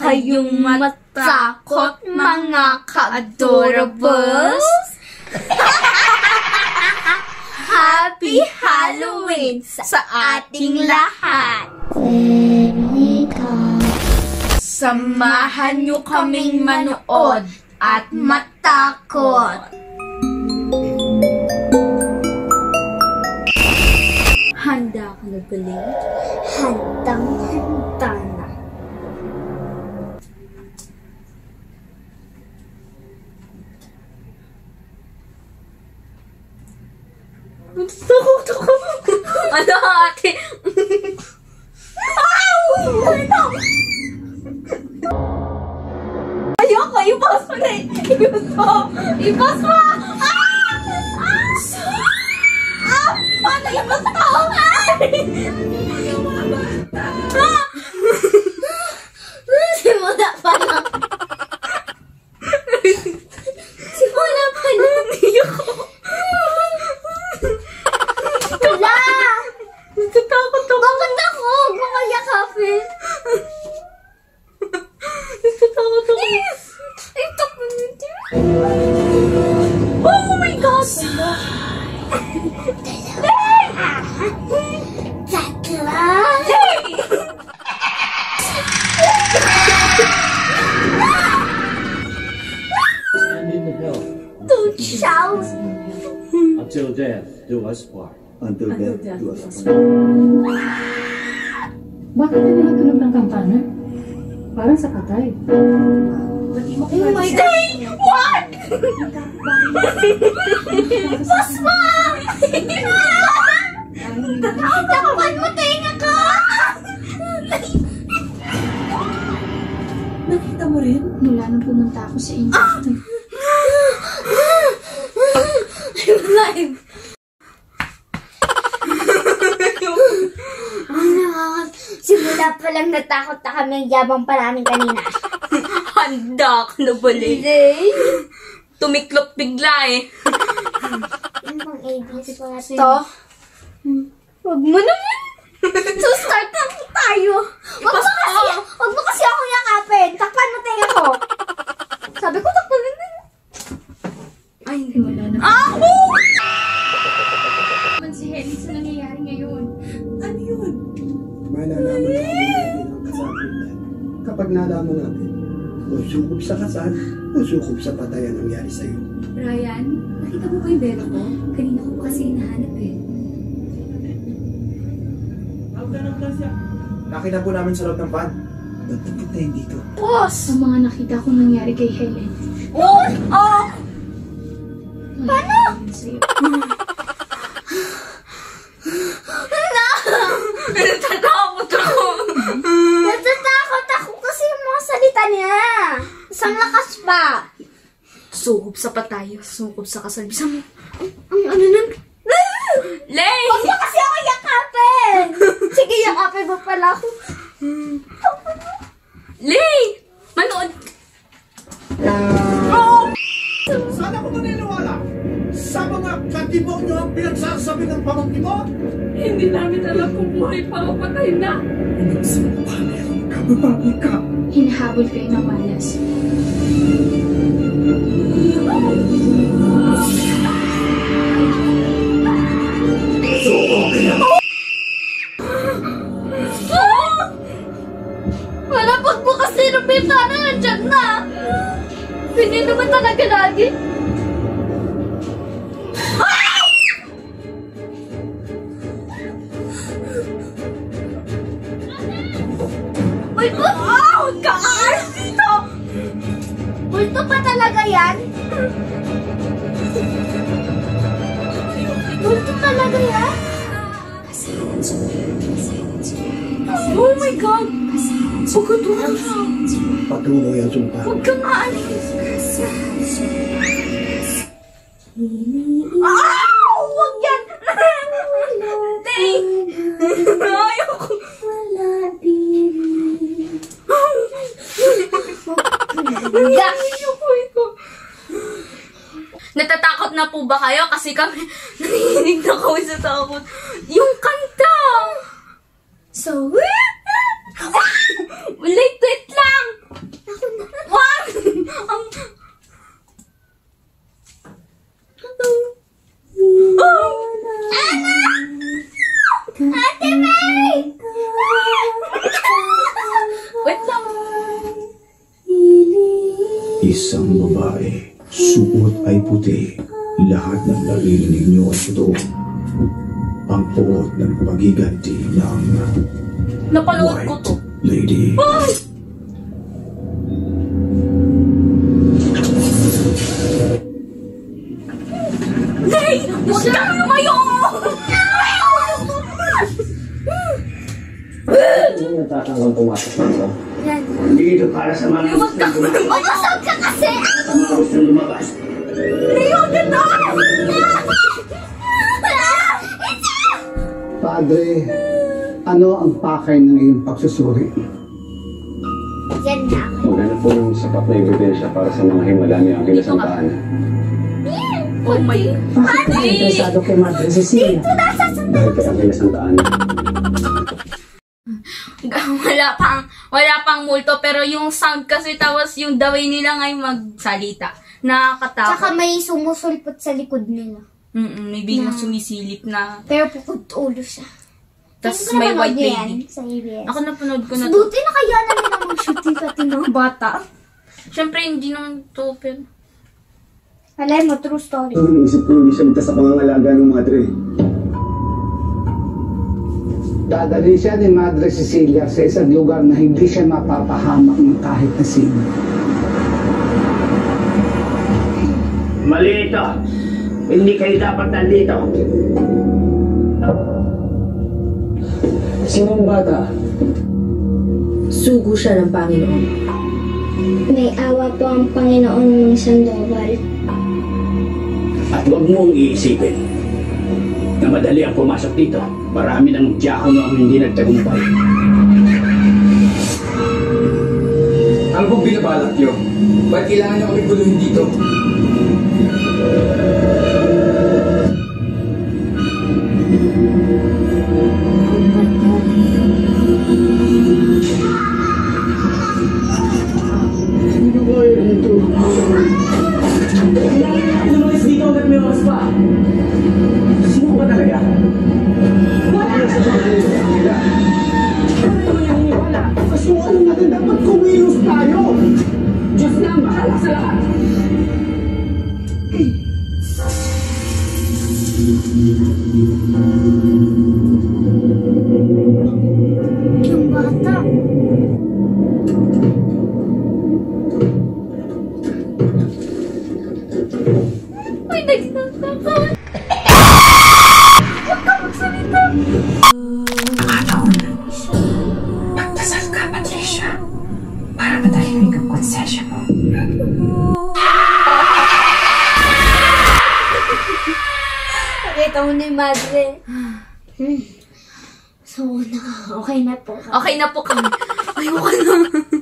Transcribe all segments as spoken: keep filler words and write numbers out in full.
kayong matakot, mga ka-adorables! Happy Halloween sa ating lahat! Samahan niyo kaming manood at matakot! Handa ka na ba? Handang-handa na. Takot ako! Ano ate? Ano? Ayoko! Ibas mo na eh! Ibas mo! Ibas mo! Ah! Ah! Paano ibas mo? Simula pa lang. Simula pa lang. Ayoko! Wala! Natatakot ako! Bakit ako? Baka yakapin. Natatakot ako! Ito ko nito. Oh my God! Tatla! Stand in the hill. Don't shout! Until death do us part. Until death do us part. Bakit na nakatunog ng kampana? Parang sa patay. Oh my God! What? Pasma! Takpan mo tenga ko! Nakita mo rin? Mula nung pumunta ako sa inyo. I'm alive! Ang nakakot. Simula pa lang natakot na kami ang yabang pa namin kanina. Handa ka na ba, Lay? Hindi. Tumiklop bigla eh. Ano bang A B C ko natin? Ito? Huwag mo naman. So start na tayo. Huwag mo kasi, huwag mo kasi ako yakapin. Takpan mo tenga ko. Sabi ko takpan mo. Ay, hindi wala na. Ah! Ah! Si Helen sa nangyayari ngayon. Ano yun? Malalaman namin natin ang kasakitan. Kapag nalaman natin, kung sukob sa kasal, kung sukob sa patay ang nangyari sa'yo. Ryan, nakita mo ba yung belo ko? Kanina ko pa kasi hinahanap eh. Nakita po namin sa loob ng van. Ba't tapit tayo dito? Boss! Sa mga nakita kong nangyari kay Helen. Oh! Oh! Paano? Sa'yo. Natatakot ako. Natatakot ako kasi yung mga salita niya. Isang lakas pa. Sukob sa patay, sukob sa kasal. Bisa mo. Ang ano nun? Lay! Huwag mo kasi ako yakapin! Sige, yakapin mo pala ako. Lay! Manood! Sana ko maniniwala sa mga katimonyo ang pinagsasabi ng pamangkin mo? Hindi namin alam kung buhay pa o patay na. Pinagsampahan ka, babae ka. Hinahabol kayo ng malas. Wala pagbukas din ng bintana, nandyan na. Hindi naman talaga lagi. Uy, oh! Kakaas dito! Multo pa talaga yan? Multo talaga yan? Oh my God! Pagkatuwa siya. Patuloy ang sumpa. Huwag kang aalis. Ah! Huwag yan! Tay! Ayoko. Ayoko ito. Natatakot na po ba kayo? Kasi kami nanginginig na kami sa takot. Yung kanta! So, wait, wait lang! Isang babae, suot ay puti. Lahat ng naririnig niyo ay totoo. Ang poot ng pagiganti ng Napanood ko to. White Lady. Ay! Nay! Huwag ka lumayo! Ano natatanggang pumasok dito? Yan. Hindi ito para sa mga Huwag ka lumayo! Umusog ka kasi! mga gustong lumabas. Huwag ka to! Padre, ano ang pakay ng iyong pagsusuri? Yan na. Maghanap po ng sapat na ebidensya para sa mga himala ni Angeles ang tahanan. Oh my... Bakit ka interesado kay Madre Cecilia? Dahil kay Angeles ang tahanan. Wala pang, wala pang multo, pero yung sound kasi tapos yung the way nila ngay magsalita. Nakakatakot. Tsaka may sumusulpot sa likod nila. Mm-mm, may biglang sumisilip na. Pero pukod ulo siya. Tapos Hindi ko may napanood white yan lady. sa A B S. Ako napanood ko na to. Buti na kaya namin ang mag-shooting sa tinong bata. Siyempre, hindi naman to, pero... Alam mo, true story. Ang iniisip ko hindi siya ligtas sa pangangalaga ng madre. Dadali siya ni Madre Cecilia sa isang lugar na hindi siya mapapahamak ng kahit na sino. Mali ito. Hindi kayo dapat nandito. Sinong bata? Sugo siya ng Panginoon. May awa po ang Panginoon ng Sandoval. At huwag mong iisipin na madali ang pumasok dito. Marami ng diyakono ang hindi nagtagumpay. Ano pong binabalak niyo? Ba't kailangan niyo kami guluhin dito? Lumayas dito hanggat may oras pa. Sino ba talaga? Wala na sa mga nila. Ano naman yung iniwala? Kasuhan natin dapat kumilos tayo! Diyos na ang bahala sa lahat. Yung bata. Ay, nagsasakan! Magdasal ka, Patricia. Para matahimik ang konsensya mo. Nakita mo na yung madre. Hmm. So, na, okay na po. Okay na po kami. Ayoko na.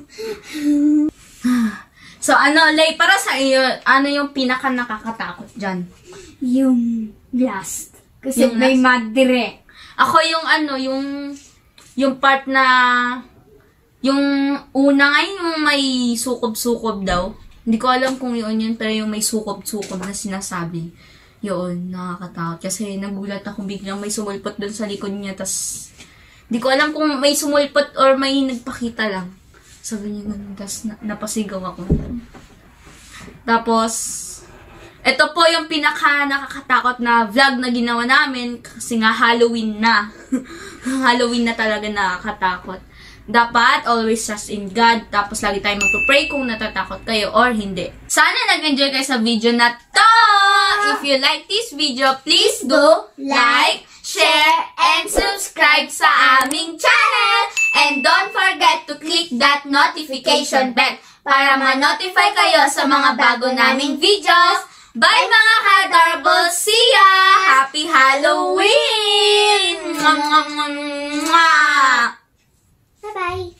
So, ano, Lay, para sa iyo, ano yung pinaka nakakatakot dyan? Yung last. Kasi Yung may last? madre. Ako yung ano, yung yung part na yung una nga yung may sukob-sukob daw. Hindi ko alam kung yun yun, pero yung may sukob-sukob na sinasabi. Yun, nakakatakot. Kasi nagulat ako biglang may sumulpot dun sa likod niya, tas hindi ko alam kung may sumulpot or may nagpakita lang. Sabi niya ganun, tas na, napasigaw ako. Tapos, ito po yung pinaka nakakatakot na vlog na ginawa namin kasi nga Halloween na. Halloween na talaga nakakatakot. Dapat always trust in God. Tapos lagi tayo magpo-pray kung natatakot kayo or hindi. Sana nag-enjoy kayo sa video na to! If you like this video, please do like, share, and subscribe sa aming channel! And don't forget to click that notification bell para ma-notify kayo sa mga bago naming videos. Bye mga ka-adorable! See ya! Happy Halloween! Mwah, mwah, mwah, mwah. Bye-bye.